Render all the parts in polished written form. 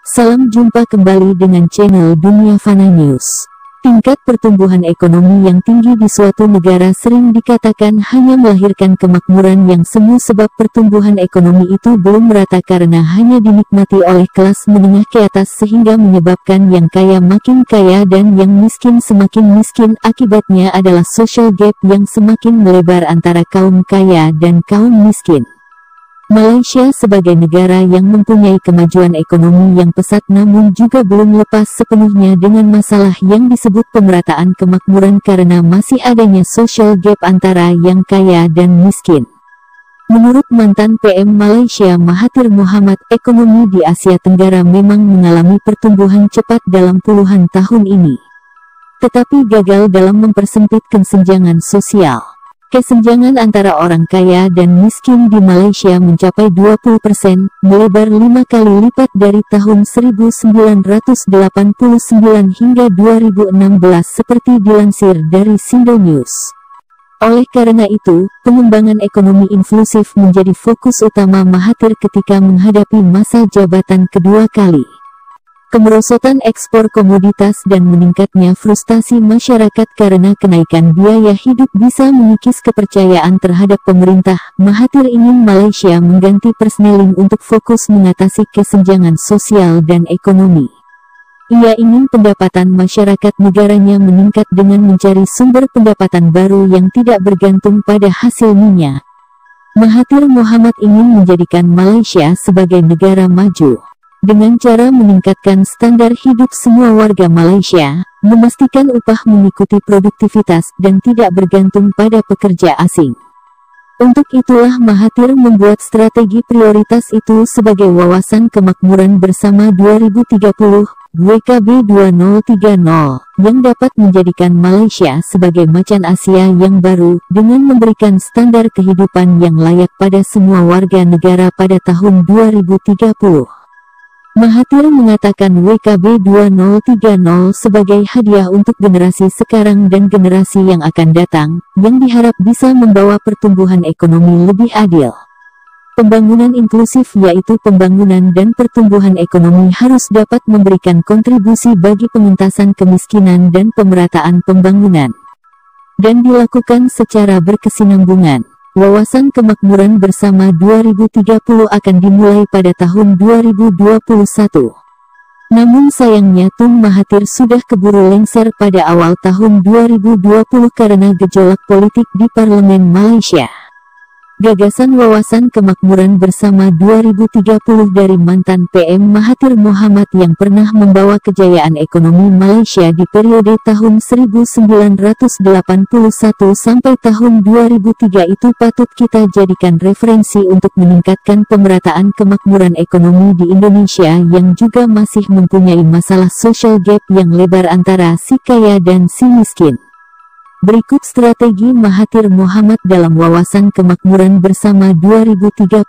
Salam jumpa kembali dengan channel Dunia Fana News. Tingkat pertumbuhan ekonomi yang tinggi di suatu negara sering dikatakan hanya melahirkan kemakmuran yang semu, sebab pertumbuhan ekonomi itu belum merata karena hanya dinikmati oleh kelas menengah ke atas, sehingga menyebabkan yang kaya makin kaya dan yang miskin semakin miskin. Akibatnya adalah social gap yang semakin melebar antara kaum kaya dan kaum miskin. Malaysia sebagai negara yang mempunyai kemajuan ekonomi yang pesat namun juga belum lepas sepenuhnya dengan masalah yang disebut pemerataan kemakmuran karena masih adanya social gap antara yang kaya dan miskin. Menurut mantan PM Malaysia Mahathir Mohamad, ekonomi di Asia Tenggara memang mengalami pertumbuhan cepat dalam puluhan tahun ini, tetapi gagal dalam mempersempit kesenjangan sosial. Kesenjangan antara orang kaya dan miskin di Malaysia mencapai 20%, melebar 5 kali lipat dari tahun 1989 hingga 2016 seperti dilansir dari Sindo News. Oleh karena itu, pengembangan ekonomi inklusif menjadi fokus utama Mahathir ketika menghadapi masa jabatan kedua kali. Kemerosotan ekspor komoditas dan meningkatnya frustasi masyarakat karena kenaikan biaya hidup bisa mengikis kepercayaan terhadap pemerintah. Mahathir ingin Malaysia mengganti persneling untuk fokus mengatasi kesenjangan sosial dan ekonomi. Ia ingin pendapatan masyarakat negaranya meningkat dengan mencari sumber pendapatan baru yang tidak bergantung pada hasil minyak. Mahathir Mohamad ingin menjadikan Malaysia sebagai negara maju dengan cara meningkatkan standar hidup semua warga Malaysia, memastikan upah mengikuti produktivitas dan tidak bergantung pada pekerja asing. Untuk itulah Mahathir membuat strategi prioritas itu sebagai Wawasan Kemakmuran Bersama 2030 (WKB 2030) yang dapat menjadikan Malaysia sebagai macan Asia yang baru dengan memberikan standar kehidupan yang layak pada semua warga negara pada tahun 2030. Mahathir mengatakan WKB 2030 sebagai hadiah untuk generasi sekarang dan generasi yang akan datang, yang diharap bisa membawa pertumbuhan ekonomi lebih adil. Pembangunan inklusif, yaitu pembangunan dan pertumbuhan ekonomi, harus dapat memberikan kontribusi bagi pengentasan kemiskinan dan pemerataan pembangunan, dan dilakukan secara berkesinambungan. Wawasan Kemakmuran Bersama 2030 akan dimulai pada tahun 2021. Namun sayangnya Tun Mahathir sudah keburu lengser pada awal tahun 2020 karena gejolak politik di Parlemen Malaysia. Gagasan Wawasan Kemakmuran Bersama 2030 dari mantan PM Mahathir Mohamad yang pernah membawa kejayaan ekonomi Malaysia di periode tahun 1981 sampai tahun 2003 itu patut kita jadikan referensi untuk meningkatkan pemerataan kemakmuran ekonomi di Indonesia yang juga masih mempunyai masalah social gap yang lebar antara si kaya dan si miskin. Berikut strategi Mahathir Mohamad dalam Wawasan Kemakmuran Bersama 2030.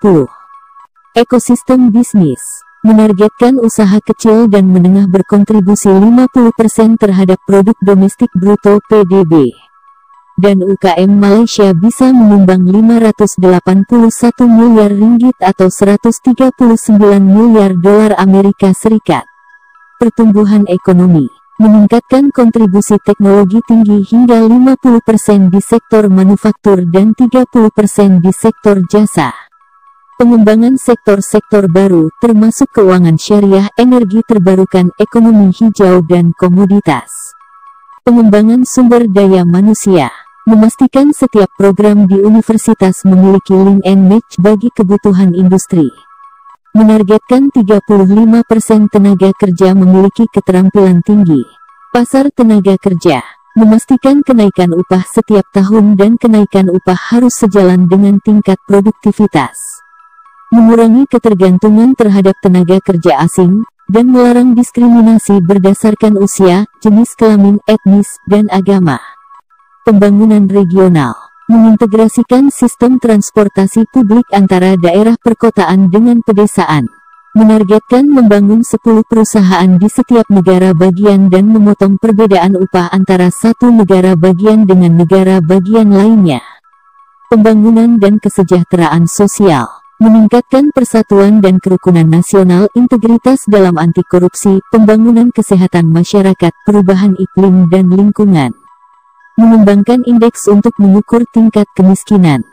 Ekosistem bisnis menargetkan usaha kecil dan menengah berkontribusi 50% terhadap produk domestik bruto (PDB). Dan UKM Malaysia bisa menyumbang 581 miliar ringgit atau 139 miliar dolar Amerika Serikat. Pertumbuhan ekonomi meningkatkan kontribusi teknologi tinggi hingga 50% di sektor manufaktur dan 30% di sektor jasa. Pengembangan sektor-sektor baru, termasuk keuangan syariah, energi terbarukan, ekonomi hijau dan komoditas. Pengembangan sumber daya manusia memastikan setiap program di universitas memiliki link and match bagi kebutuhan industri. Menargetkan 35% tenaga kerja memiliki keterampilan tinggi. Pasar tenaga kerja memastikan kenaikan upah setiap tahun dan kenaikan upah harus sejalan dengan tingkat produktivitas. Mengurangi ketergantungan terhadap tenaga kerja asing, dan melarang diskriminasi berdasarkan usia, jenis kelamin, etnis, dan agama. Pembangunan regional mengintegrasikan sistem transportasi publik antara daerah perkotaan dengan pedesaan. Menargetkan membangun 10 perusahaan di setiap negara bagian dan memotong perbedaan upah antara satu negara bagian dengan negara bagian lainnya. Pembangunan dan kesejahteraan sosial meningkatkan persatuan dan kerukunan nasional, integritas dalam anti korupsi, pembangunan kesehatan masyarakat, perubahan iklim dan lingkungan, mengembangkan indeks untuk mengukur tingkat kemiskinan.